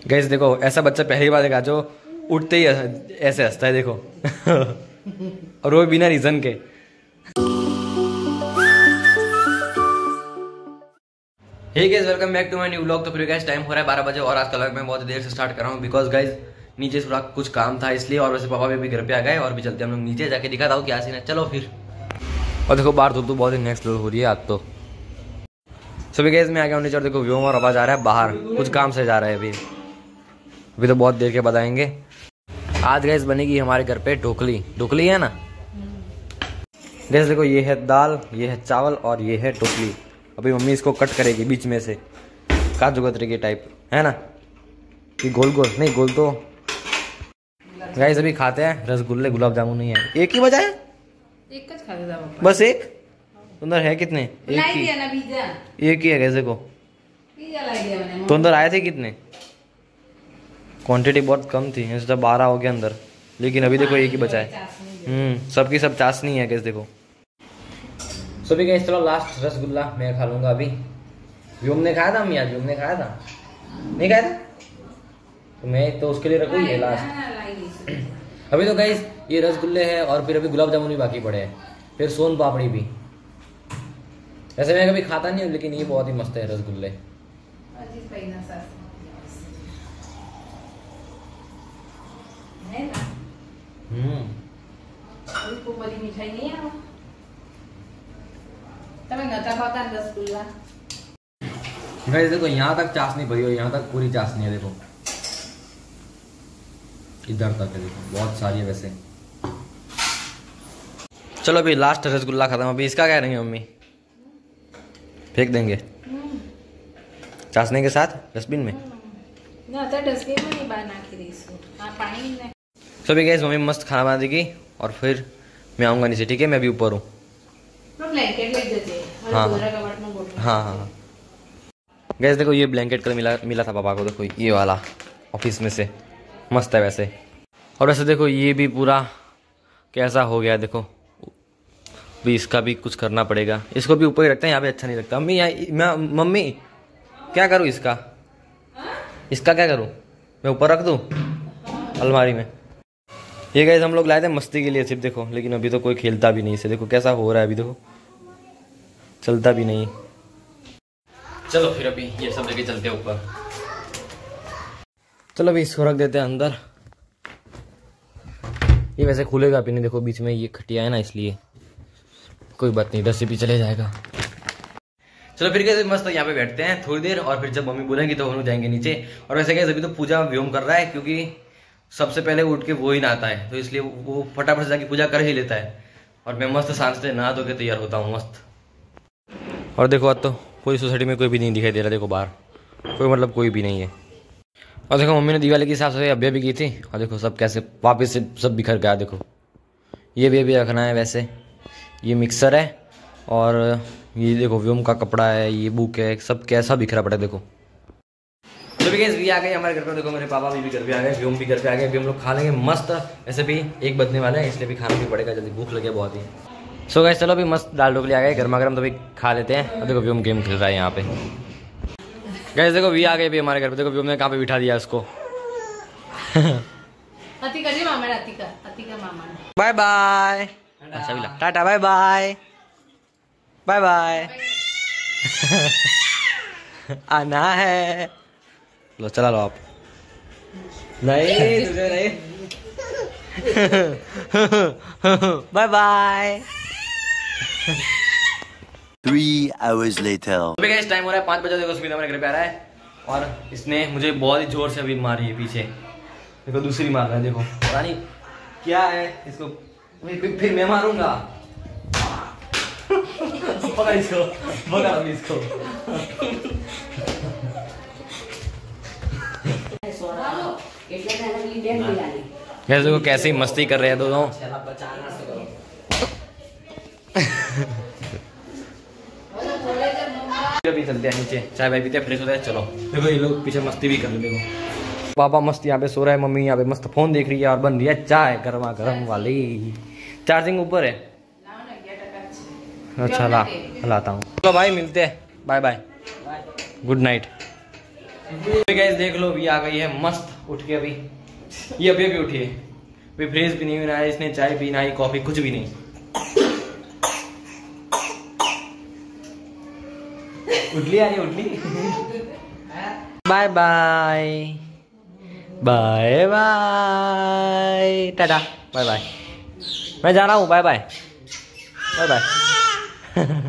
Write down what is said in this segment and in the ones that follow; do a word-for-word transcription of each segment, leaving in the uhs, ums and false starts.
Gas देखो ऐसा बच्चा पहली बार देखा जो उठते ही ऐसे हंसता है देखो और वो बिना रीजन के। Hey guys welcome back to my new vlog. तो फिर गाइस टाइम हो रहा है बारह बजे और आज का व्लॉग मैं बहुत देर से स्टार्ट कर रहा हूँ बिकॉज गाइस नीचे थोड़ा कुछ काम था इसलिए, और वैसे पापा भी, भी घर पे आ गए और भी चलते हम लोग नीचे जाके दिखाता हूँ क्या सीन है। चलो फिर। और देखो बाहर धूप तो बहुत ही नेक्स्ट लेवल हो रही है आज तो। सभी गाइस मैं आ गया नीचे और देखो व्योम और आवाज आ रहा है बाहर, कुछ काम से जा रहा है अभी अभी तो बहुत देर के बाद आएंगे। आज गैस बनेगी हमारे घर पे ढोकली। ढोकली है ना गैस, देखो ये है दाल, ये है चावल और ये है ढोकली। अभी मम्मी इसको कट करेगी बीच में से काजू कतरी के टाइप, है ना कि गोल गोल नहीं गोल। तो गैस अभी खाते हैं रसगुल्ले, गुलाब जामुन नहीं है। एक ही बजा है, एक कच खा देता बस एक। अंदर है कितने? एक ही, एक ही है गैस देखो। तो अंदर आए थे कितने? क्वांटिटी बहुत कम थी, ऐसे तो बारह हो गया अंदर, लेकिन अभी देखो एक ही बचा है। हम्म सबकी सब चाशनी है गैस देखो। सभी गैस चलो लास्ट रसगुल्ला मैं खा लूंगा अभी। व्योम ने खाया था अम्मी आज? व्योम ने खाया था? नहीं खाया था तो मैं तो उसके लिए रखूँ ये लास्ट। अभी तो गैस ये रसगुल्ले है और फिर अभी गुलाब जामुन भी बाकी पड़े हैं, फिर सोन पापड़ी भी। वैसे मैं कभी खाता नहीं हूँ लेकिन ये बहुत ही मस्त है रसगुल्ले। हम्म मिठाई नहीं है रसगुल्ला। गाइस देखो यहाँ तक चाशनी भरी हो, यहाँ तक पूरी चाशनी है देखो, इधर तक है देखो, बहुत सारी है वैसे। चलो अभी लास्ट रसगुल्ला खत्म। अभी इसका क्या रहेंगे मम्मी? फेंक देंगे चाशनी के साथ डस्टबिन में। तो अभी गैस मम्मी मस्त खाना बना देगी और फिर मैं आऊँगा नीचे, ठीक है? मैं अभी ऊपर हूँ। हाँ हाँ हाँ गैस देखो ये ब्लैंकेट कल मिला मिला था पापा को, देखो ये वाला ऑफिस में से, मस्त है वैसे। और वैसे देखो ये भी पूरा कैसा हो गया देखो, भी इसका भी कुछ करना पड़ेगा। इसको भी ऊपर ही रखते हैं, यहाँ पे अच्छा नहीं लगता। मम्मी मैं मम्मी क्या करूँ इसका? इसका क्या करूँ? मैं ऊपर रख दूँ अलमारी में? ये गाइस हम लोग लाए थे मस्ती के लिए सिर्फ देखो, लेकिन अभी तो कोई खेलता भी नहीं इसे। देखो कैसा हो रहा है, अभी देखो चलता भी नहीं। चलो फिर अभी ये सब लेके चलते हैं ऊपर। चलो अभी इसको रख देते हैं अंदर। ये वैसे खुलेगा भी नहीं, देखो बीच में ये खटिया है ना, इसलिए कोई बात नहीं, रस्सी भी चले जाएगा। चलो फिर कैसे मस्त यहाँ पे बैठते हैं थोड़ी देर, और फिर जब मम्मी बोलेंगी तो हम लोग जाएंगे नीचे। और वैसे कैसे अभी तो पूजा व्योम कर रहा है क्योंकि सबसे पहले उठ के वो ही नहाता है, तो इसलिए वो फटाफट से जाके पूजा कर ही लेता है। और मैं मस्त सांस से नहा धो के तैयार होता हूँ मस्त। और देखो आज तो कोई सोसाइटी में कोई भी नहीं दिखाई दे रहा, देखो बाहर कोई मतलब कोई भी नहीं है। और देखो मम्मी ने दिवाली की हिसाब से अभी भी की थी, और देखो सब कैसे वापस से सब बिखर गया। देखो ये भी अभी रखना है वैसे, ये मिक्सर है और ये देखो व्योम का कपड़ा है, ये बुक है, सब कैसा बिखरा पड़ा है देखो। तो भी भी आ गए हमारे घर पे, देखो मेरे पापा भी, भी घर पे आ गए, व्योम भी घर पे आ गए। अभी हम लोग खा लेंगे मस्त। ऐसे भी एक बजने वाला है इसलिए भी खाना भी पड़ेगा जल्दी, भूख लगे बहुत ही। सो गाइस चलो अभी मस्त दाल ढोकली आ गए गर्मा गर्म, तो भी खा लेते हैं। और देखो व्योम गेम खेल रहा है यहाँ पे। गाइस देखो भी आ गए भी हमारे घर पे, देखो व्योम ने कहाँ पे बिठा दिया उसको। बाय बाय टाटा, बाय बाय बाय बाय। आना है, लो चला लो आप। नहीं तुझे नहीं। Bye bye. Three hours later. अभी गाइस टाइम हो रहा है पाँच बजे। देखो सुमित हमारे घर पे आ रहा है और इसने मुझे बहुत ही जोर से अभी मारी है पीछे, देखो दूसरी मार रहा है। देखो पता नहीं क्या है इसको, फिर, फिर मैं मारूंगा। पकड़ इसको, पकड़ इसको। गैस देखो कैसे ही मस्ती कर रहे हैं दोनों। अभी चलते हैं नीचे, चाय वाय पीते हैं, फ्रेश होते हैं। चलो देखो ये लोग पीछे मस्ती भी कर रहे। देखो पापा मस्त यहाँ पे सो रहा है, मम्मी यहाँ पे मस्त फोन देख रही है और बन रही है चाय गर्मा गर्म वाली। चार्जिंग ऊपर है। अच्छा ला लाता हूँ। चलो भाई मिलते हैं, bye bye, good night. Guys देख लो ये आ गई है मस्त उठ के अभी, ये अभी अभी उठी है, अभी फ्रेश भी नहीं हुई, इसने चाय पी ना ही कॉफी, कुछ भी नहीं। उठ ली यार, उठ ली। बाय बाय बाय बाय टाटा बाय बाय, मैं जा रहा हूँ, बाय बाय बाय बाय।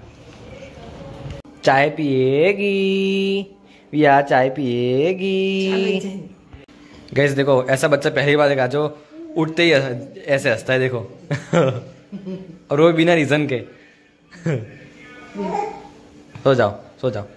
चाय पिएगी या चाय पिएगी। गैस देखो ऐसा बच्चा पहली बार देखा जो उठते ही ऐसे हंसता है, देखो। और वो बिना रीजन के। सो जाओ सो जाओ।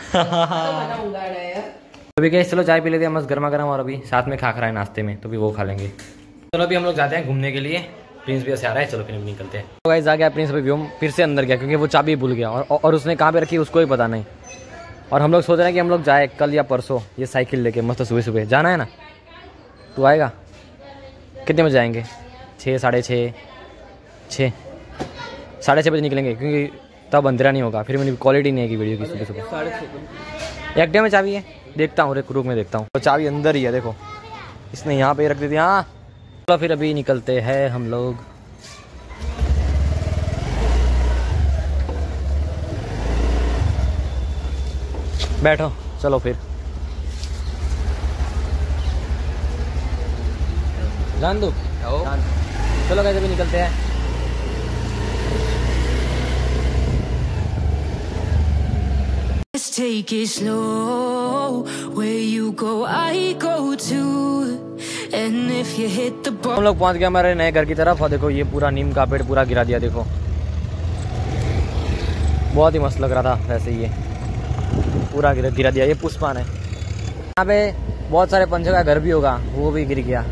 अभी गैस चलो चाय पी लेते हैं मस्त गर्मा गर्म, और अभी साथ में खाखरा है नाश्ते में, तो भी वो खा लेंगे। चलो अभी हम लोग जाते हैं घूमने के लिए, प्रिंस भी ऐसे आ रहा है, चलो फिर निकलते हैं। तो गाइस आ गया प्रिंस, अभी हम फिर से अंदर गया क्योंकि वो चाबी भूल गया, और और उसने कहाँ पे रखी उसको ही पता नहीं। और हम लोग सोच रहे हैं कि हम लोग जाए कल या परसों ये साइकिल लेके मस्त सुबह सुबह जाना है ना। तू आएगा? कितने बजे जाएंगे? छः साढ़े छः छः साढ़े छः बजे निकलेंगे क्योंकि तब अंधेरा नहीं होगा, फिर मेरी क्वालिटी नहीं आएगी वीडियो की सुबह सुबह। साढ़े छः एक्टिवा में चाबी है, देखता हूँ रुक में देखता हूँ, तो चाबी अंदर ही है, देखो इसने यहाँ पे रख दी थी। हाँ चलो फिर अभी निकलते हैं हम लोग। बैठो चलो फिर, जान दो चलो कैसे भी निकलते हैं। Let's take it slow. Where you go, I go too. And if you hit the ball. हम लोग पहुंच गए हमारे नए घर की तरफ, और देखो ये पूरा नीम का पेड़ पूरा गिरा दिया, देखो बहुत ही मस्त लग रहा था। वैसे ये पूरा गिरा गिरा दिया, ये पुष्पान है। यहाँ पे बहुत सारे पंछियों का घर भी होगा, वो भी गिर गया।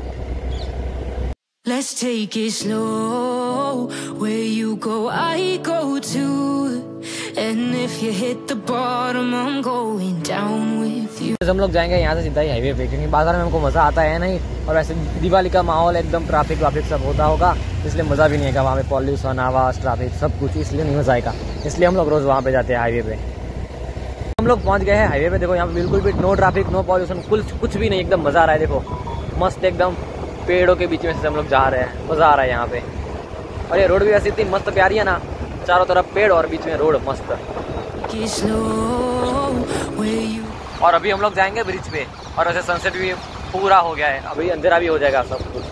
Let's take it slow. Where you go, I go too. And if you hit the bottom, I'm going down with you. हम लोग जाएंगे यहाँ से सीधा ही हाईवे पे, क्योंकि बाजार में हमको मजा आता है नहीं, और वैसे दिवाली का माहौल एकदम ट्रैफिक वाफिक सब होता होगा, इसलिए मजा भी नहीं आएगा। वहाँ पे पॉल्यूशन आवाज ट्रैफिक सब कुछ, इसलिए नहीं मजा आएगा, इसलिए हम लोग रोज वहाँ पे जाते हैं हाईवे पे। हम लोग पहुँच गए हैं हाईवे पे, देखो यहाँ पे बिल्कुल भी नो ट्रैफिक नो पॉल्यूशन, कुछ कुछ भी नहीं, एकदम मजा आ रहा है। देखो मस्त एकदम पेड़ों के बीच में से हम लोग जा रहे हैं, मजा आ रहा है यहाँ पे। और ये रोड भी वैसे इतनी मस्त प्यारी है ना, चारों तरफ पेड़ और बीच में रोड मस्त। और अभी हम लोग जाएंगे ब्रिज पे, और वैसे सनसेट भी पूरा हो गया है, अभी अंधेरा भी हो जाएगा सब कुछ।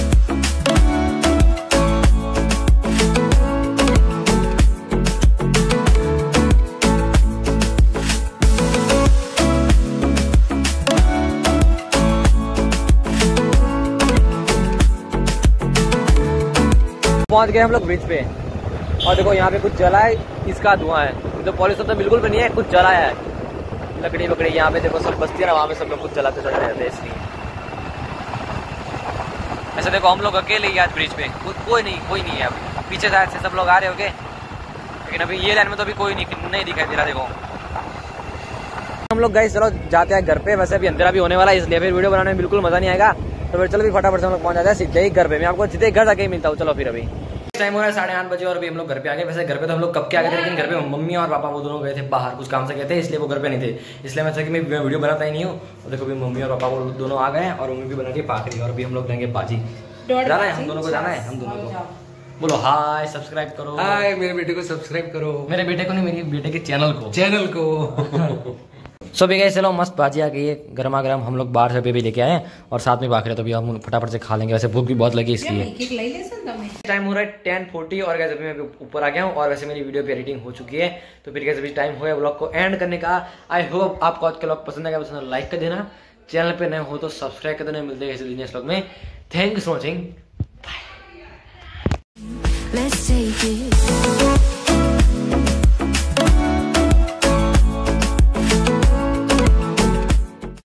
पहुंच गए हम लोग ब्रिज पे, और देखो यहाँ पे कुछ जला है, इसका धुआं है, तो पॉल्यूशन तो बिल्कुल भी नहीं है, कुछ जलाया है, लकड़ी वकड़ी। यहाँ पे देखो सब बस्ती है ना, वहाँ पे सब लोग कुछ जलाते चले जाते हैं, इसलिए। ऐसे देखो हम लोग अकेले ही आज ब्रिज पे, को, कोई नहीं कोई नहीं है। अभी पीछे साइड से सब लोग आ रहे होंगे, लेकिन अभी ये लाइन में तो अभी कोई नहीं नहीं दिखाई दे रहा। देखो हम लोग गए, चलो जाते हैं घर पे। वैसे अभी अंधेरा भी होने वाला है, इसलिए फिर वीडियो बनाने में बिल्कुल मजा नहीं आएगा, तो फिर चलो भी फटाफट से हम लोग पहुंच जाते हैं सीधे ही घर पे। मैं आपको सीधे घर जाके ही मिलता हूँ। चलो फिर अभी टाइम हो रहा है साढ़े आठ बजे, और अभी हम लोग घर पे आ गए। वैसे घर पे तो हम लोग कब के आ गए थे, लेकिन घर पे मम्मी और पापा वो दोनों गए थे बाहर, कुछ काम से गए थे, इसलिए वो घर पे नहीं थे। इसलिए मैं कि मैं वीडियो बनाता ही नहीं हूँ। और देखो अभी मम्मी और पापा वो दोनों आ गए हैं, और मम्मी भी बना रही है पाखड़ी, और अभी हम लोग लेंगे बाजी। जाना है हम दोनों को, जाना है हम दोनों को। बोलो हाय, सब्सक्राइब करो। हाय, मेरे बेटे को सब्सक्राइब करो। मेरे बेटे को नहीं, मेरी बेटे के चैनल को चैनल को सो भी गए, चलो मस्त बाजी आ गई है गर्मा गर्म, हम लोग बाहर से भी लेके आए हैं, और साथ में बाखरे, तो भी हम फटाफट से खा लेंगे। वैसे भूख भी बहुत लगी, इसलिए टाइम हो रहा है टेन फोर्टी, और वैसे मैं ऊपर आ गया हूँ, और वैसे मेरी वीडियो की एडिटिंग हो चुकी है। तो फिर कैसे भी टाइम हो गया ब्लॉग को एंड करने का। आई होप आपको आज का ब्लॉग पसंद आएगा, पसंद लाइक कर देना, चैनल पे नए हो तो सब्सक्राइब कर देना। मिलते हैं किसी नेक्स्ट ब्लॉग में। Thank you for watching, bye.